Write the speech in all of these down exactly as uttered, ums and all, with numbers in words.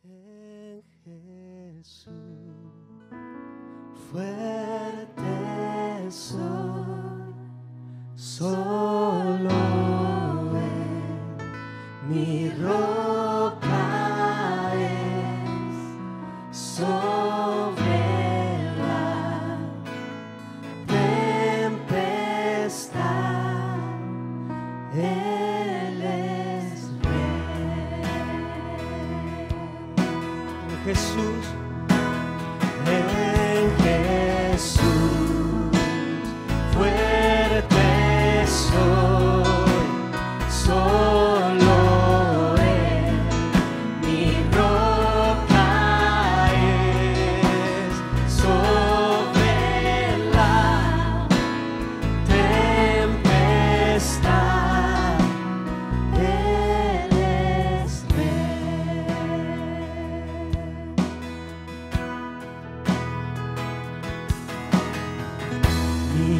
En Jesús fuerte soy, solo Él mi roca es, sobre la tempestad Él es Rey. En Jesús, en Jesús fuerte soy, solo Él mi roca es, sobre la tempestad Él es Rey. Mi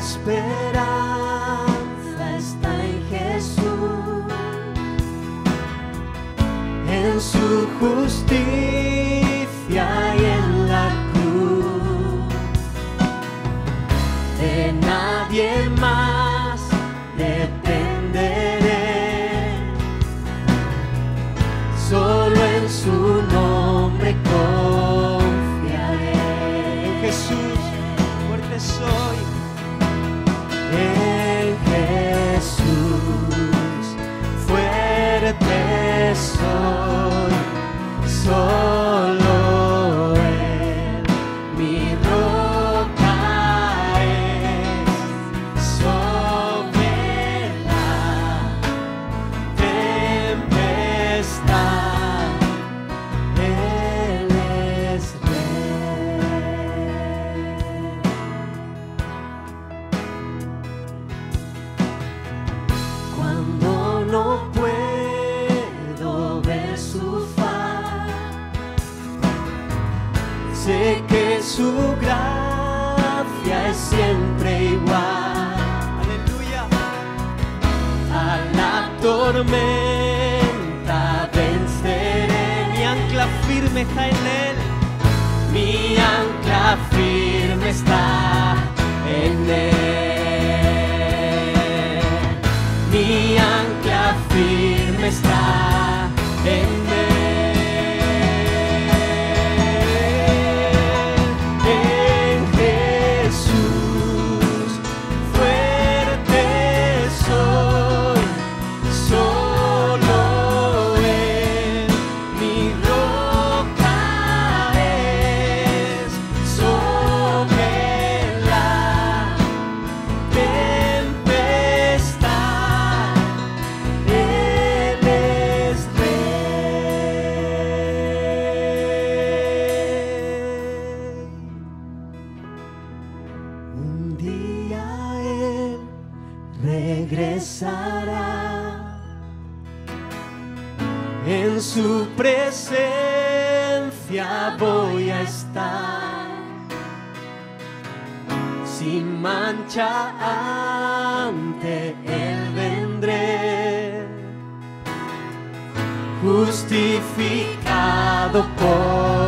esperanza está en Jesús, en su justicia y en la cruz. De nadie más dependeré, solo en su nombre confiaré. En Jesús fuerte soy, en Jesús fuerte soy, solo Él mi roca es, sobre la tempestad Él es Rey. Cuando no puedo ver su faz, sé que su gracia es siempre igual. Aleluya. A la tormenta venceré, mi ancla firme está en Él, mi ancla firme está en Él, mi ancla firme está en Él. En Jesús fuerte soy, solo Él mi roca es, sobre la tempestad Él es Rey. Un día Él regresará, en su presencia voy a estar, sin mancha ante Él vendré, justificado por